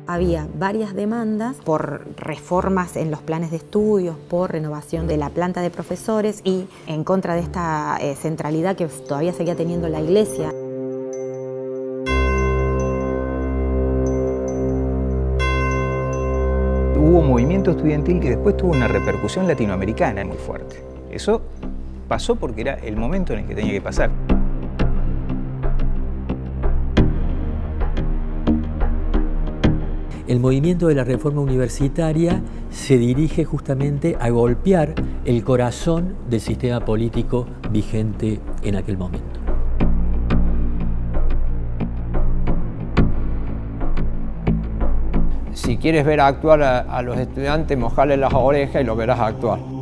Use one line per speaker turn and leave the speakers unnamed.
Había varias demandas por reformas en los planes de estudios, por renovación de la planta de profesores y en contra de esta centralidad que todavía seguía teniendo la Iglesia.
Hubo un movimiento estudiantil que después tuvo una repercusión latinoamericana muy fuerte. Eso pasó porque era el momento en el que tenía que pasar.
El movimiento de la reforma universitaria se dirige justamente a golpear el corazón del sistema político vigente en aquel momento.
Si quieres ver actuar a los estudiantes, mojarles las orejas y los verás actuar.